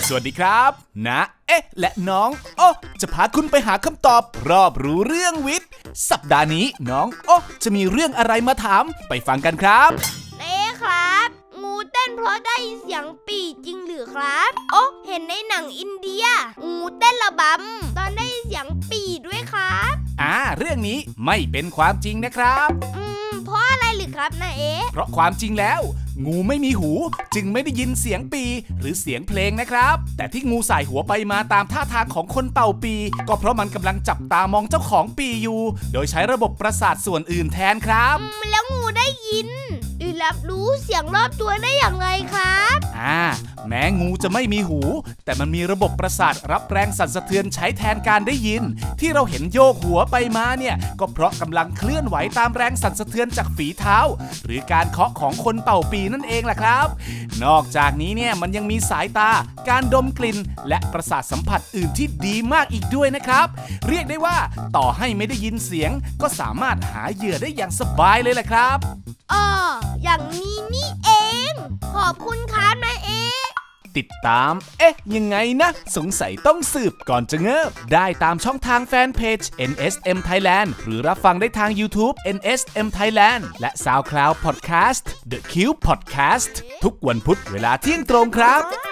สวัสดีครับนะและน้องโอ้จะพาคุณไปหาคำตอบรอบรู้เรื่องวิทย์สัปดาห์นี้น้องโอ้จะมีเรื่องอะไรมาถามไปฟังกันครับครับงูเต้นเพราะได้ยินเสียงปี่จริงหรือครับโอ้เห็นในหนังอินเดียงูเต้นระบำตอนได้ยินเสียงปี่ด้วยครับเรื่องนี้ไม่เป็นความจริงนะครับเพราะอะไรหรือครับนะเพราะความจริงแล้วงูไม่มีหูจึงไม่ได้ยินเสียงปีหรือเสียงเพลงนะครับแต่ที่งูสายหัวไปมาตามท่าทางของคนเป่าปีก็เพราะมันกำลังจับตามองเจ้าของปีอยู่โดยใช้ระบบประสาทส่วนอื่นแทนครับแล้วงูได้ยินหรือรับรู้เสียงรอบตัวได้อย่างไรครับแม้งูจะไม่มีหูแต่มันมีระบบประสาทรับแรงสั่นสะเทือนใช้แทนการได้ยินที่เราเห็นโยกหัวไปมาเนี่ยก็เพราะกำลังเคลื่อนไหวตามแรงสั่นสะเทือนจากฝีเท้าหรือการเคาะของคนเป่าปีนั่นเองล่ะครับนอกจากนี้เนี่ยมันยังมีสายตาการดมกลิ่นและประสาทสัมผัสอื่นที่ดีมากอีกด้วยนะครับเรียกได้ว่าต่อให้ไม่ได้ยินเสียงก็สามารถหาเหยื่อได้อย่างสบายเลยแหละครับอย่างนี้นี่เองขอบคุณครับนายติดตามยังไงนะสงสัยต้องสืบก่อนจะเงิบได้ตามช่องทางแฟนเพจ NSM Thailand หรือรับฟังได้ทาง YouTube NSM Thailand และ SoundCloud Podcast The Cube Podcast ทุกวันพุธเวลาเที่ยงตรงครับ